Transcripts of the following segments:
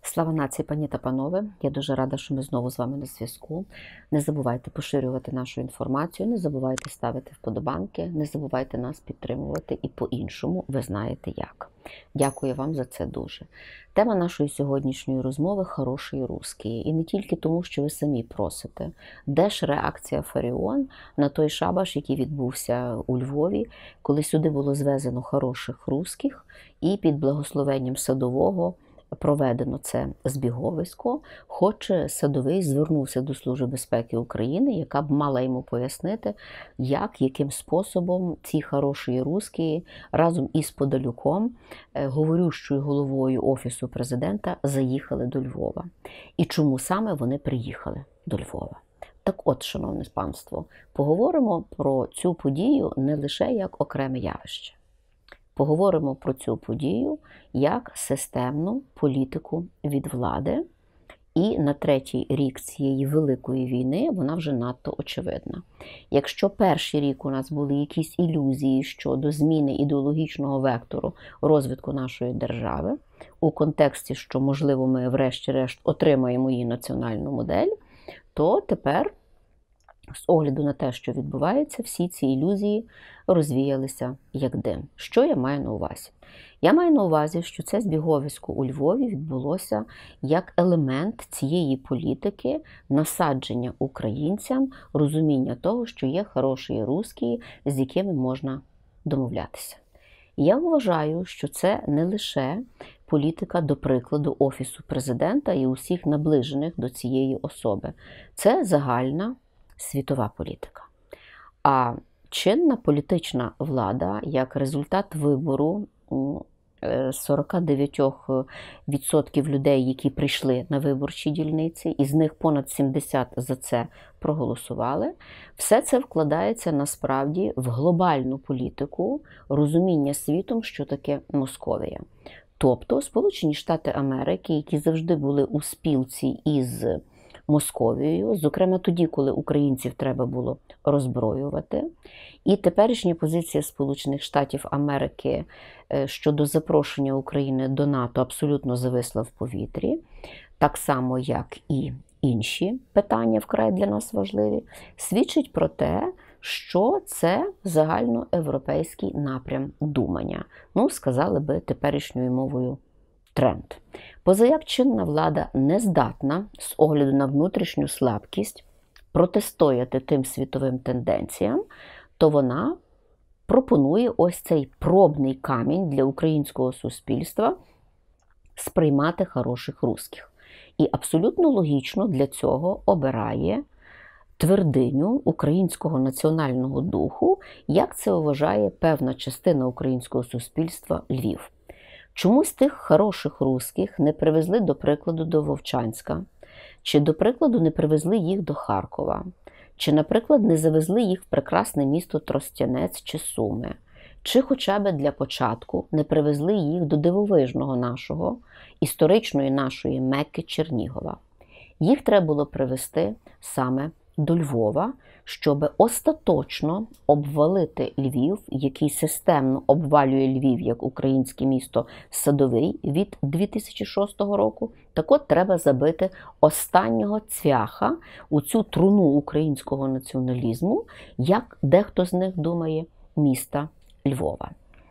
Слава нації, пані та панове! Я дуже рада, що ми знову з вами на зв'язку. Не забувайте поширювати нашу інформацію, не забувайте ставити вподобанки, не забувайте нас підтримувати і по-іншому ви знаєте як. Дякую вам за це дуже. Тема нашої сьогоднішньої розмови – хороший русський. І не тільки тому, що ви самі просите. Де ж реакція Фаріон на той шабаш, який відбувся у Львові, коли сюди було звезено хороших русських і під благословенням Садового проведено це збіговисько, хоч Садовий звернувся до Служби безпеки України, яка б мала йому пояснити, яким способом ці хороші русські разом із Подолюком, говорющою головою Офісу президента, заїхали до Львова. І чому саме вони приїхали до Львова. Так от, шановне панство, поговоримо про цю подію не лише як окреме явище. Поговоримо про цю подію як системну політику від влади. І на третій рік цієї великої війни вона вже надто очевидна. Якщо перший рік у нас були якісь ілюзії щодо зміни ідеологічного вектору розвитку нашої держави, у контексті, що, можливо, ми врешті-решт отримаємо її національну модель, то тепер, з огляду на те, що відбувається, всі ці ілюзії розвіялися як дим. Що я маю на увазі? Я маю на увазі, що це збіговисько у Львові відбулося як елемент цієї політики насадження українцям розуміння того, що є хороші русські, з якими можна домовлятися. Я вважаю, що це не лише політика, до прикладу, Офісу президента і усіх наближених до цієї особи. Це загальна світова політика. А чинна політична влада, як результат вибору 49% людей, які прийшли на виборчі дільниці, із них понад 70 за це проголосували, все це вкладається насправді в глобальну політику розуміння світом, що таке Московія. Тобто Сполучені Штати Америки, які завжди були у спілці із Московією, зокрема тоді, коли українців треба було роззброювати. І теперішня позиція Сполучених Штатів Америки щодо запрошення України до НАТО абсолютно зависла в повітрі, так само, як і інші питання вкрай для нас важливі, свідчить про те, що це загальноєвропейський напрям думання. Сказали би теперішньою мовою, тренд. Позаяк чинна влада не здатна, з огляду на внутрішню слабкість, протистояти тим світовим тенденціям, то вона пропонує ось цей пробний камінь для українського суспільства сприймати хороших русських. І абсолютно логічно для цього обирає твердиню українського національного духу, як це вважає певна частина українського суспільства – Львів. Чомусь тих хороших русських не привезли, до прикладу, до Вовчанська, чи, до прикладу, не привезли їх до Харкова, чи, наприклад, не завезли їх в прекрасне місто Тростянець чи Суми, чи хоча б для початку не привезли їх до дивовижного нашого, історичної нашої Мекки Чернігова. Їх треба було привезти саме до Львова, щоб остаточно обвалити Львів, який системно обвалює Львів як українське місто Садовий від 2006 року. Так от треба забити останнього цвяха у цю труну українського націоналізму, як дехто з них думає, міста Львова.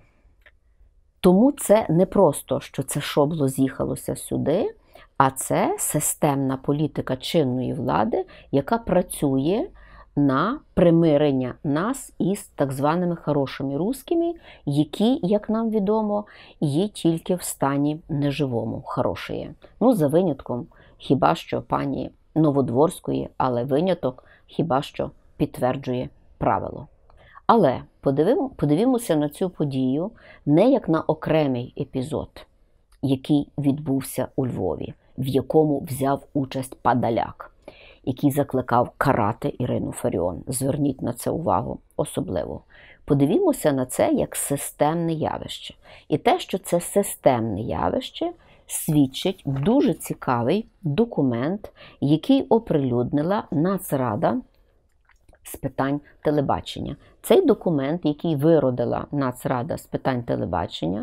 Тому це не просто, що це шобло з'їхалося сюди, а це системна політика чинної влади, яка працює на примирення нас із так званими хорошими русскими, які, як нам відомо, є тільки в стані неживому хороші. За винятком хіба що пані Новодворської, але виняток хіба що підтверджує правило. Але подивімося на цю подію не як на окремий епізод, який відбувся у Львові, в якому взяв участь Подоляк, який закликав карати Ірину Фаріон. Зверніть на це увагу особливо. Подивімося на це як системне явище. І те, що це системне явище, свідчить дуже цікавий документ, який оприлюднила Нацрада з питань телебачення. Цей документ, який виродила Нацрада з питань телебачення,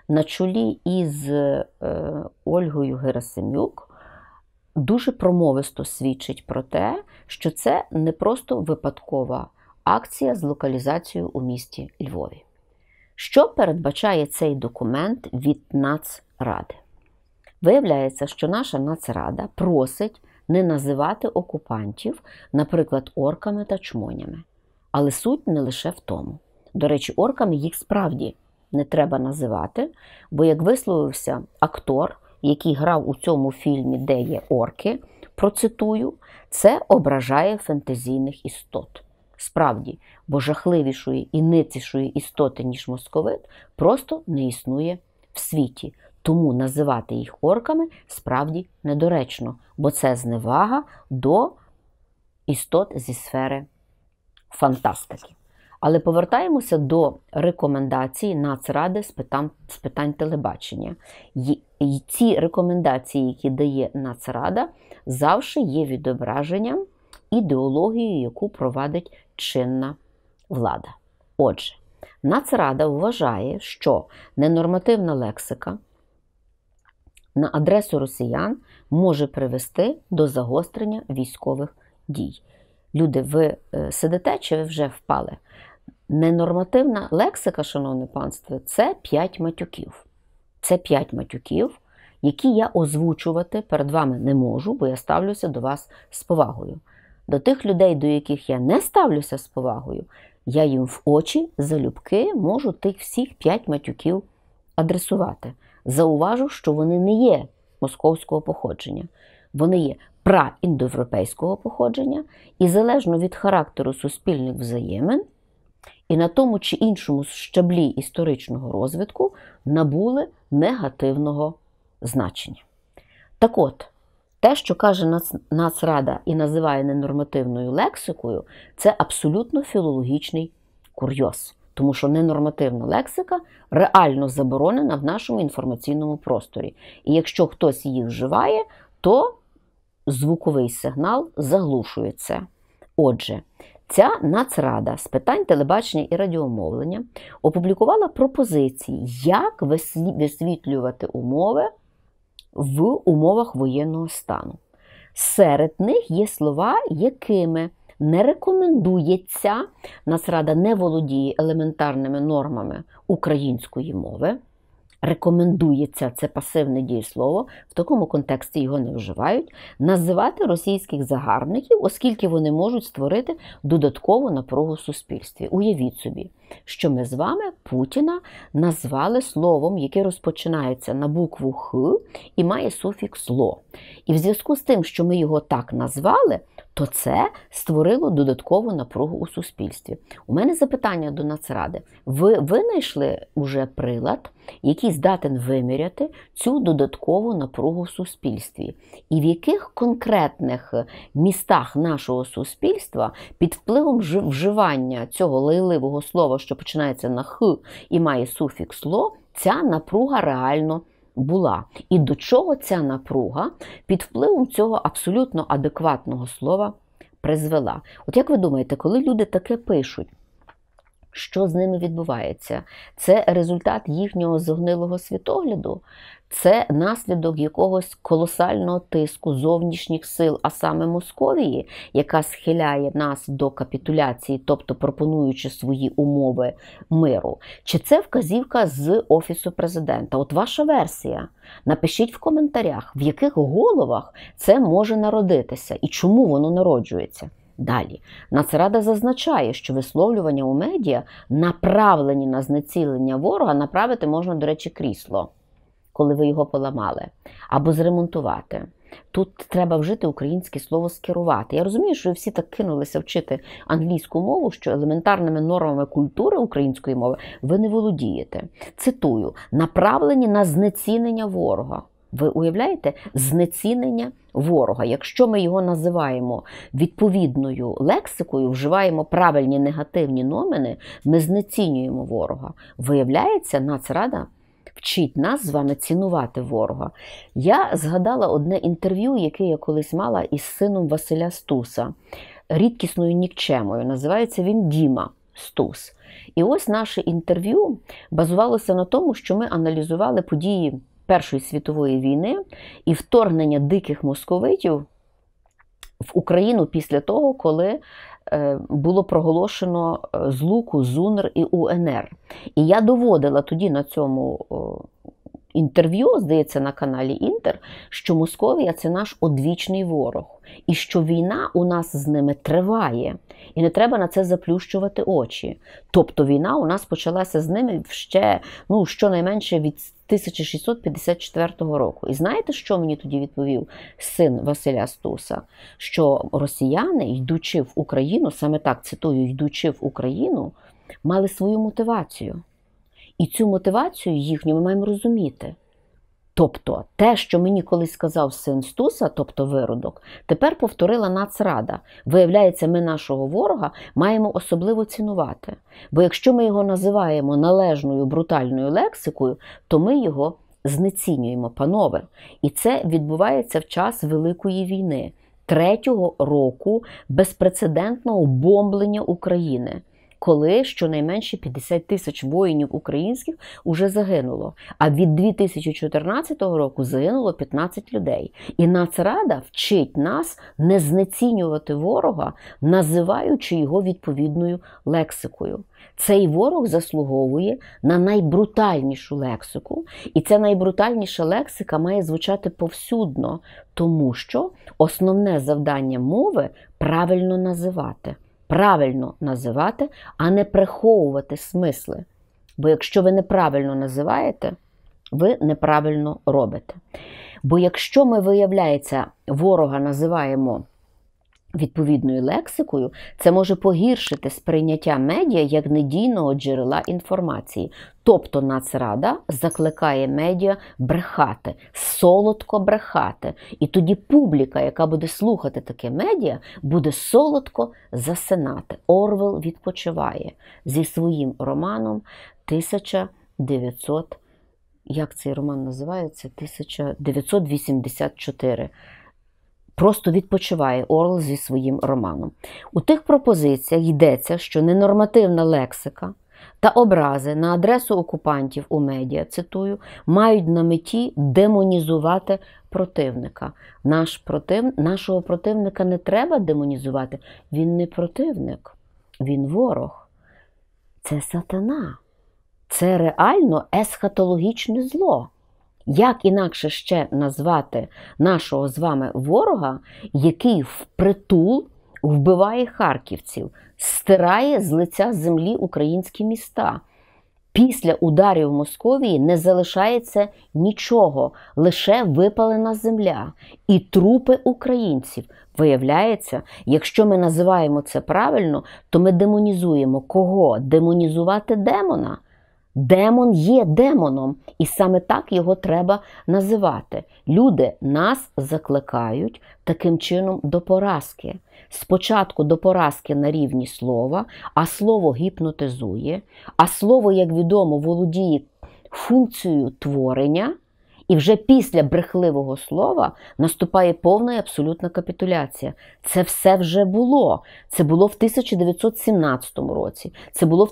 на чолі із Ольгою Герасим'юк дуже промовисто свідчить про те, що це не просто випадкова акція з локалізацією у місті Львові. Що передбачає цей документ від Нацради? Виявляється, що наша Нацрада просить не називати окупантів, наприклад, орками та чмонями. Але суть не лише в тому. До речі, орками їх справді не треба називати, бо, як висловився актор, який грав у цьому фільмі «Де є орки», процитую, це ображає фентезійних істот. Справді, бо жахливішої і ницішої істоти, ніж московит, просто не існує в світі. Тому називати їх орками справді недоречно, бо це зневага до істот зі сфери фантастики. Але повертаємося до рекомендацій Нацради з питань телебачення. І ці рекомендації, які дає Нацрада, завжди є відображенням ідеології, яку провадить чинна влада. Отже, Нацрада вважає, що ненормативна лексика на адресу росіян може привести до загострення військових дій. Люди, ви сидите чи ви вже впали? Ненормативна лексика, шановне панство, це 5 матюків. Це 5 матюків, які я озвучувати перед вами не можу, бо я ставлюся до вас з повагою. До тих людей, до яких я не ставлюся з повагою, я їм в очі, залюбки, можу тих всіх 5 матюків адресувати. Зауважу, що вони не є московського походження. Вони є праіндоєвропейського походження і залежно від характеру суспільних взаємин і на тому чи іншому щаблі історичного розвитку набули негативного значення. Так от, те, що каже Нацрада і називає ненормативною лексикою, це абсолютно філологічний курйоз. Тому що ненормативна лексика реально заборонена в нашому інформаційному просторі. І якщо хтось її вживає, то звуковий сигнал заглушує це. Отже, ця Нацрада з питань телебачення і радіомовлення опублікувала пропозиції, як висвітлювати умови в умовах воєнного стану. Серед них є слова, якими не рекомендується, Нацрада не володіє елементарними нормами української мови, рекомендується, це пасивне дієслово, в такому контексті його не вживають, називати російських загарбників, оскільки вони можуть створити додаткову напругу в суспільстві. Уявіть собі, що ми з вами Путіна назвали словом, яке розпочинається на букву «х» і має суфікс «ло». І в зв'язку з тим, що ми його так назвали, то це створило додаткову напругу у суспільстві. У мене запитання до Нацради. Ви винайшли уже прилад, який здатен виміряти цю додаткову напругу в суспільстві? І в яких конкретних містах нашого суспільства під впливом вживання цього лайливого слова, що починається на «х» і має суфікс «ло», ця напруга реально була? І до чого ця напруга під впливом цього абсолютно адекватного слова призвела? От як ви думаєте, коли люди таке пишуть, що з ними відбувається? Це результат їхнього зогнилого світогляду? Це наслідок якогось колосального тиску зовнішніх сил, а саме Московії, яка схиляє нас до капітуляції, тобто пропонуючи свої умови миру? Чи це вказівка з Офісу Президента? От ваша версія. Напишіть в коментарях, в яких головах це може народитися і чому воно народжується. Далі. Нацрада зазначає, що висловлювання у медіа, направлені на знецілення ворога, направити можна, до речі, крісло, коли ви його поламали, або зремонтувати. Тут треба вжити українське слово «скерувати». Я розумію, що ви всі так кинулися вчити англійську мову, що елементарними нормами культури української мови ви не володієте. Цитую: «направлені на знецінення ворога». Ви уявляєте? Знецінення ворога. Якщо ми його називаємо відповідною лексикою, вживаємо правильні негативні номени, ми знецінюємо ворога. Виявляється, Нацрада вчить нас з вами цінувати ворога. Я згадала одне інтерв'ю, яке я колись мала із сином Василя Стуса, рідкісною нікчемою. Називається він Діма. Стус. І ось наше інтерв'ю базувалося на тому, що ми аналізували події Першої світової війни і вторгнення диких московитів в Україну після того, коли було проголошено злуку ЗУНР і УНР. І я доводила тоді на цьому інтерв'ю, здається, на каналі Інтер, що Московія – це наш одвічний ворог. І що війна у нас з ними триває. І не треба на це заплющувати очі. Тобто війна у нас почалася з ними ще, щонайменше від 1654 року. І знаєте, що мені тоді відповів син Василя Стуса? Що росіяни, йдучи в Україну, саме так цитую, йдучи в Україну, мали свою мотивацію. І цю мотивацію їхню ми маємо розуміти. Тобто, те, що мені колись сказав син Стуса, тобто виродок, тепер повторила Нацрада. Виявляється, ми нашого ворога маємо особливо цінувати. Бо якщо ми його називаємо належною брутальною лексикою, то ми його знецінюємо, панове. І це відбувається в час Великої війни, 3-го року безпрецедентного бомблення України, коли щонайменше 50 тисяч воїнів українських уже загинуло. А від 2014 року загинуло 15 людей. І Нацрада вчить нас не знецінювати ворога, називаючи його відповідною лексикою. Цей ворог заслуговує на найбрутальнішу лексику. І ця найбрутальніша лексика має звучати повсюдно, тому що основне завдання мови – правильно називати. Правильно називати, а не приховувати смисли. Бо якщо ви неправильно називаєте, ви неправильно робите. Бо якщо ми, виявляється, ворога називаємо відповідною лексикою, це може погіршити сприйняття медіа як надійного джерела інформації. Тобто Нацрада закликає медіа брехати, солодко брехати. І тоді публіка, яка буде слухати таке медіа, буде солодко засинати. Орвел відпочиває зі своїм романом 1900, як цей роман називається? 1984. Просто відпочиває Орвел зі своїм романом. У тих пропозиціях йдеться, що ненормативна лексика та образи на адресу окупантів у медіа, цитую, мають на меті демонізувати противника. Нашого противника не треба демонізувати. Він не противник, він ворог. Це сатана. Це реально есхатологічне зло. Як інакше ще назвати нашого з вами ворога, який впритул вбиває харківців, стирає з лиця землі українські міста? Після ударів Московії не залишається нічого, лише випалена земля і трупи українців. Виявляється, якщо ми називаємо це правильно, то ми демонізуємо кого? Демонізувати демона. Демон є демоном, і саме так його треба називати. Люди нас закликають таким чином до поразки. Спочатку до поразки на рівні слова, а слово гіпнотизує, а слово, як відомо, володіє функцією творення, і вже після брехливого слова наступає повна і абсолютна капітуляція. Це все вже було. Це було в 1917 році, це було в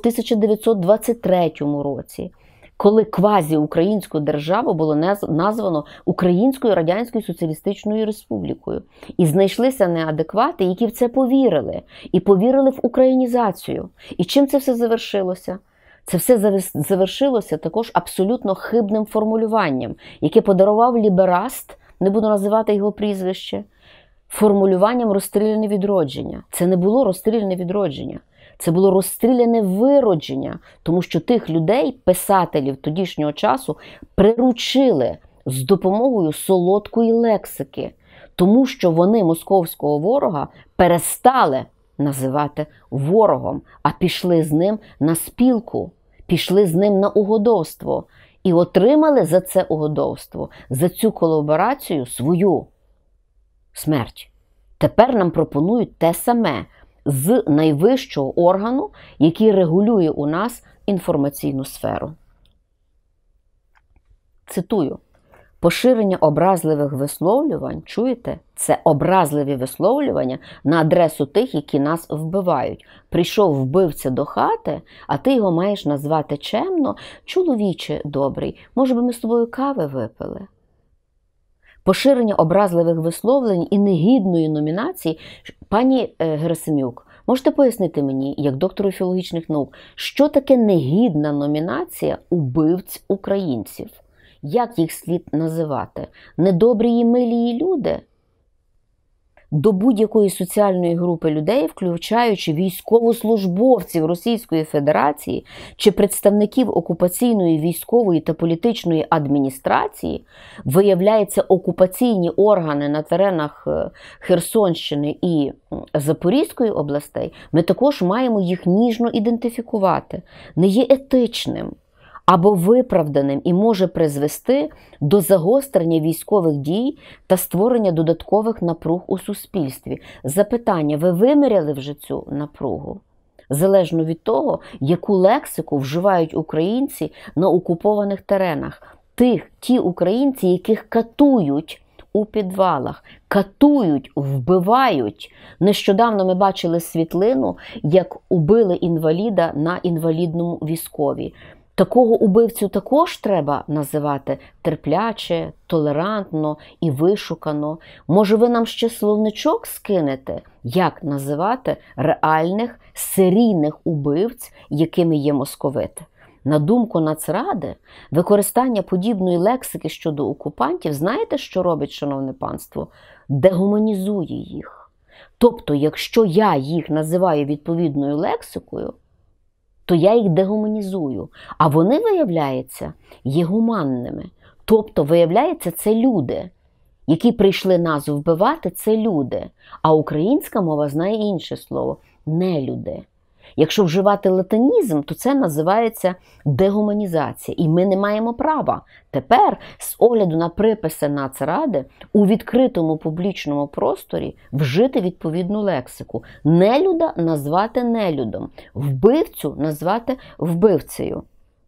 1923 році, коли квазі-українську державу було названо Українською Радянською Соціалістичною Республікою. І знайшлися неадеквати, які в це повірили. І повірили в українізацію. І чим це все завершилося? Це все завершилося також абсолютно хибним формулюванням, яке подарував лібераст, не буду називати його прізвище, формулюванням «розстріляне відродження». Це не було розстріляне відродження, це було розстріляне виродження, тому що тих людей, писателів тодішнього часу, приручили з допомогою солодкої лексики, тому що вони московського ворога перестали називати ворогом, а пішли з ним на спілку, пішли з ним на угодовство і отримали за це угодовство, за цю колаборацію свою смерть. Тепер нам пропонують те саме з найвищого органу, який регулює у нас інформаційну сферу. Цитую. Поширення образливих висловлювань, чуєте? Це образливі висловлювання на адресу тих, які нас вбивають. Прийшов вбивця до хати, а ти його маєш назвати чемно: чоловіче добрий, може би ми з тобою кави випили? Поширення образливих висловлень і негідної номінації. Пані Герасим'юк, можете пояснити мені, як доктору філологічних наук, що таке негідна номінація убивць українців? Як їх слід називати? Недобрі і милі люди? До будь-якої соціальної групи людей, включаючи військовослужбовців Російської Федерації чи представників окупаційної військової та політичної адміністрації, виявляється, окупаційні органи на теренах Херсонщини і Запорізької областей, ми також маємо їх ніжно ідентифікувати. Не є етичним або виправданим і може призвести до загострення військових дій та створення додаткових напруг у суспільстві. Запитання: ви виміряли вже цю напругу? Залежно від того, яку лексику вживають українці на окупованих теренах. Ті українці, яких катують у підвалах, катують, вбивають. Нещодавно ми бачили світлину, як убили інваліда на інвалідному візкові. Такого убивцю також треба називати терпляче, толерантно і вишукано. Може, ви нам ще словничок скинете, як називати реальних серійних убивць, якими є московити? На думку Нацради, використання подібної лексики щодо окупантів, знаєте, що робить, шановне панство? Дегуманізує їх. Тобто, якщо я їх називаю відповідною лексикою, то я їх дегуманізую. А вони, виявляється, є гуманними. Тобто, виявляється, це люди, які прийшли нас вбивати, це люди. А українська мова знає інше слово – нелюди. Якщо вживати латинізм, то це називається дегуманізація. І ми не маємо права тепер, з огляду на приписи Нацради, у відкритому публічному просторі вжити відповідну лексику. Нелюда назвати нелюдом, вбивцю назвати вбивцею.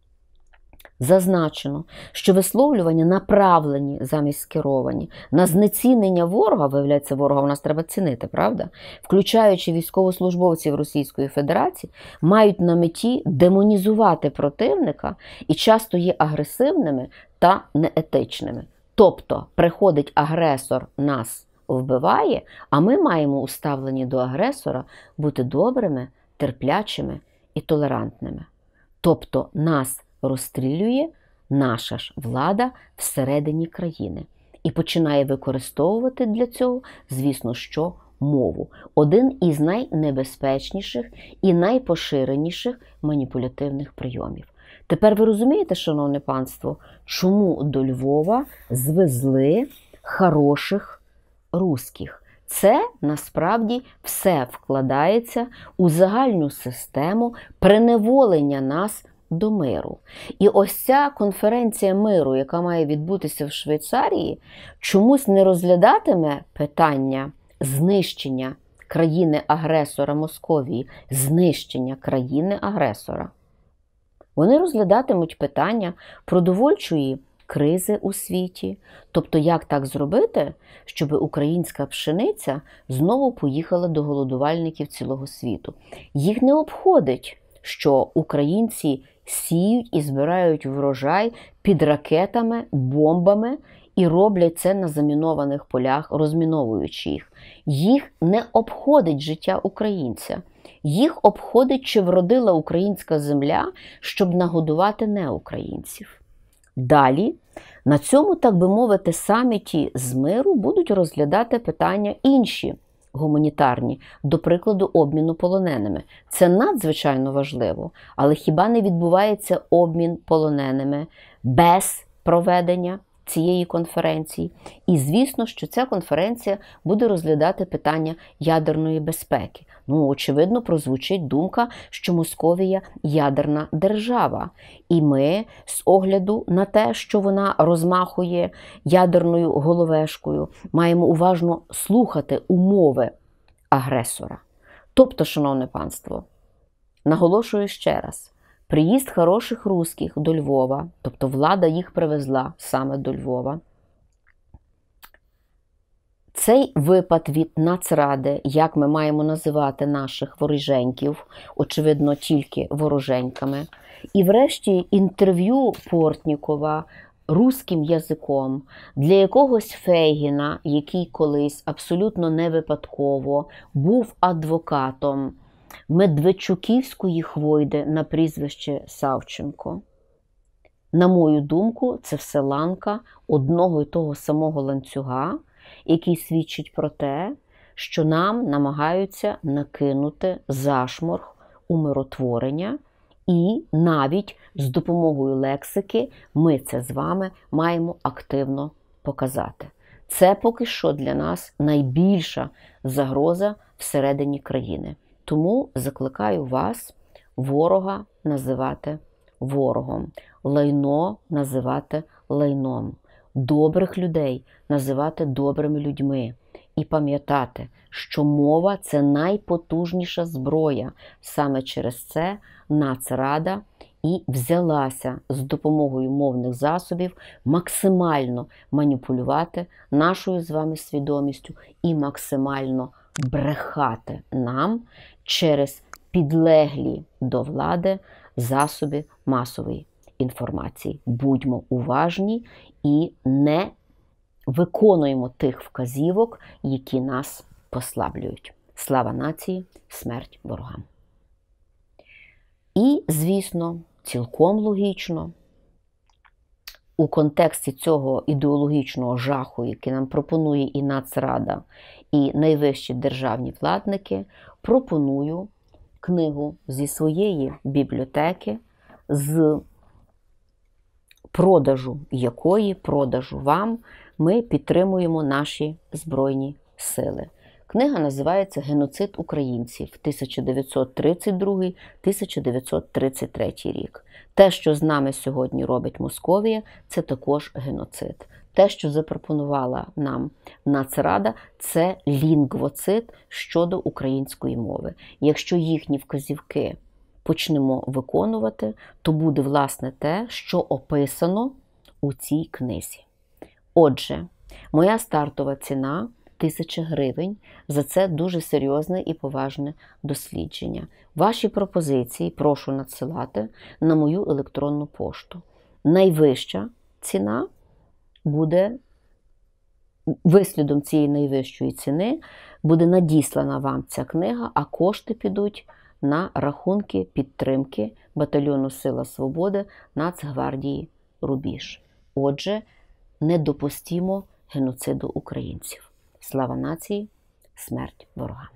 Зазначено, що висловлювання направлені замість скеровані на знецінення ворога, виявляється, ворога у нас треба цінити, правда? Включаючи військовослужбовців Російської Федерації, мають на меті демонізувати противника і часто є агресивними та неетичними. Тобто, приходить агресор, нас вбиває, а ми маємо у ставленні до агресора бути добрими, терплячими і толерантними. Тобто, нас розстрілює наша ж влада всередині країни і починає використовувати для цього, звісно, що мову. Один із найнебезпечніших і найпоширеніших маніпулятивних прийомів. Тепер ви розумієте, шановне панство, чому до Львова звезли хороших русських? Це, насправді, все вкладається у загальну систему приневолення нас до миру. І ось ця конференція миру, яка має відбутися в Швейцарії, чомусь не розглядатиме питання знищення країни-агресора Московії, знищення країни-агресора. Вони розглядатимуть питання продовольчої кризи у світі, тобто як так зробити, щоб українська пшениця знову поїхала до голодувальників цілого світу. Їх не обходить, що українці сіють і збирають врожай під ракетами, бомбами і роблять це на замінованих полях, розміновуючи їх. Їх не обходить життя українця. Їх обходить, чи вродила українська земля, щоб нагодувати неукраїнців. Далі, на цьому, так би мовити, саміті з миру будуть розглядати питання інші, гуманітарні, до прикладу, обміну полоненими. Це надзвичайно важливо, але хіба не відбувається обмін полоненими без проведення цієї конференції? І звісно, що ця конференція буде розглядати питання ядерної безпеки. Очевидно, прозвучить думка, що Московія – ядерна держава. І ми, з огляду на те, що вона розмахує ядерною головешкою, маємо уважно слухати умови агресора. Тобто, шановне панство, наголошую ще раз, приїзд хороших русських до Львова, тобто влада їх привезла саме до Львова, Цей випад від Нацради, як ми маємо називати наших вороженьків, очевидно, тільки вороженьками, і врешті інтерв'ю Портнікова руським язиком для якогось Фейгіна, який колись абсолютно не випадково був адвокатом Медведчуківської хвойди на прізвище Савченко. На мою думку, це все ланка одного і того самого ланцюга, який свідчить про те, що нам намагаються накинути зашморг умиротворення, і навіть з допомогою лексики ми це з вами маємо активно показати. Це поки що для нас найбільша загроза всередині країни. Тому закликаю вас ворога називати ворогом, лайно називати лайном, добрих людей називати добрими людьми. І пам'ятати, що мова – це найпотужніша зброя. Саме через це Нацрада і взялася з допомогою мовних засобів максимально маніпулювати нашою з вами свідомістю і максимально брехати нам через підлеглі до влади засоби масової інформації. Будьмо уважні і не виконуємо тих вказівок, які нас послаблюють. Слава нації, смерть ворогам. І, звісно, цілком логічно, у контексті цього ідеологічного жаху, який нам пропонує і Нацрада, і найвищі державні владники, пропоную книгу зі своєї бібліотеки, з продажу вам ми підтримуємо наші Збройні Сили. Книга називається «Геноцид українців 1932-1933 рік». Те, що з нами сьогодні робить Московія, це також геноцид. Те, що запропонувала нам Нацрада, це лінгвоцид щодо української мови. Якщо їхні вказівки почнемо виконувати, то буде, власне, те, що описано у цій книзі. Отже, моя стартова ціна – 1000 гривень. За це дуже серйозне і поважне дослідження. Ваші пропозиції прошу надсилати на мою електронну пошту. Найвища ціна буде, вислідом цієї найвищої ціни, буде надіслана вам ця книга, а кошти підуть на рахунки підтримки батальйону «Сила свободи» Нацгвардії «Рубіж». Отже, не допустімо геноциду українців. Слава нації, смерть ворогам.